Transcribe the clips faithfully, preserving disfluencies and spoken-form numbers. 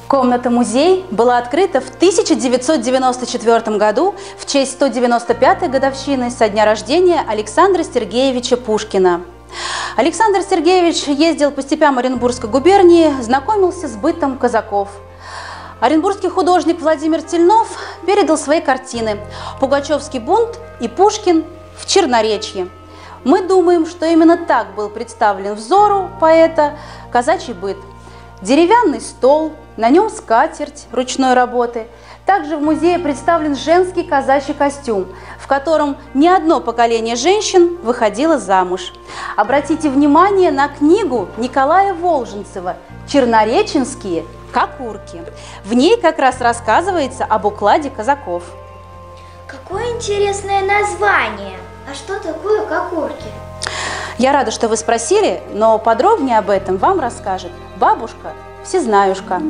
Комната-музей была открыта в тысяча девятьсот девяносто четвёртом году в честь сто девяносто пятой годовщины со дня рождения Александра Сергеевича Пушкина. Александр Сергеевич ездил по степям Оренбургской губернии, знакомился с бытом казаков. Оренбургский художник Владимир Тельнов передал свои картины «Пугачевский бунт» и «Пушкин в Черноречье». Мы думаем, что именно так был представлен взору поэта казачий быт. Деревянный стол, на нем скатерть ручной работы. Также в музее представлен женский казачий костюм, в котором не одно поколение женщин выходило замуж. Обратите внимание на книгу Николая Волженцева «Чернореченские кокурки». В ней как раз рассказывается об укладе казаков. Какое интересное название! А что такое кокурки? Я рада, что вы спросили, но подробнее об этом вам расскажет бабушка Всезнаюшка.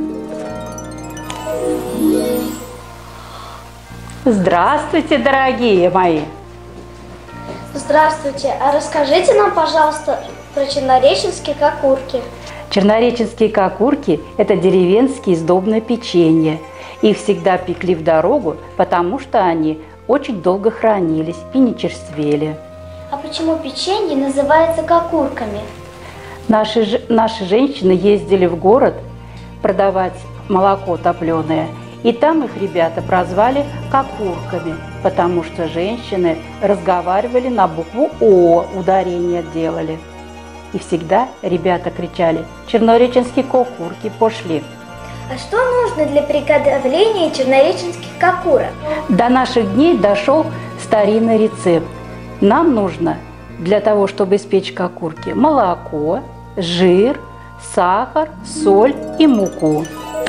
Здравствуйте, дорогие мои! Здравствуйте! А расскажите нам, пожалуйста, про чернореченские кокурки. Чернореченские кокурки – это деревенские сдобные печенья. Их всегда пекли в дорогу, потому что они очень долго хранились и не черствели. А почему печенье называется кокурками? Наши, наши женщины ездили в город продавать молоко топленое, и там их ребята прозвали кокурками, потому что женщины разговаривали на букву О, ударение делали. И всегда ребята кричали: «Чернореченские кокурки пошли». А что нужно для приготовления чернореченских кокурок? До наших дней дошел старинный рецепт. Нам нужно для того, чтобы испечь кокурки, молоко, жир, сахар, соль и муку.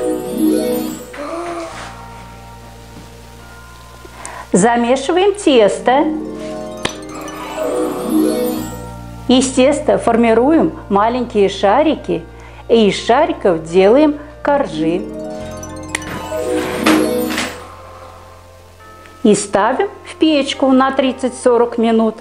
Замешиваем тесто. Из теста формируем маленькие шарики и из шариков делаем коржи. И ставим в печку на тридцать-сорок минут.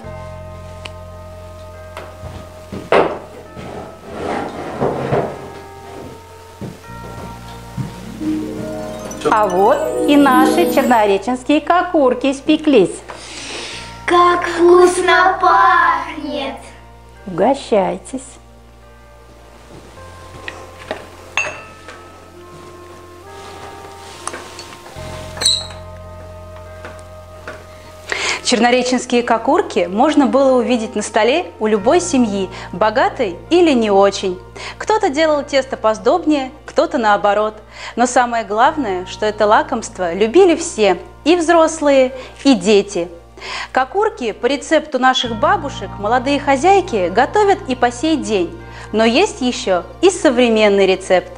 А вот и наши чернореченские кокурки испеклись. Как вкусно пахнет! Угощайтесь. Чернореченские кокурки можно было увидеть на столе у любой семьи, богатой или не очень. Кто-то делал тесто посдобнее, кто-то наоборот. Но самое главное, что это лакомство любили все, и взрослые, и дети. Кокурки по рецепту наших бабушек молодые хозяйки готовят и по сей день. Но есть еще и современный рецепт.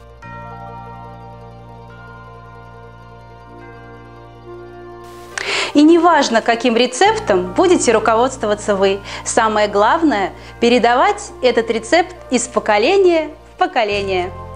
И неважно, каким рецептом будете руководствоваться вы, самое главное – передавать этот рецепт из поколения в поколение.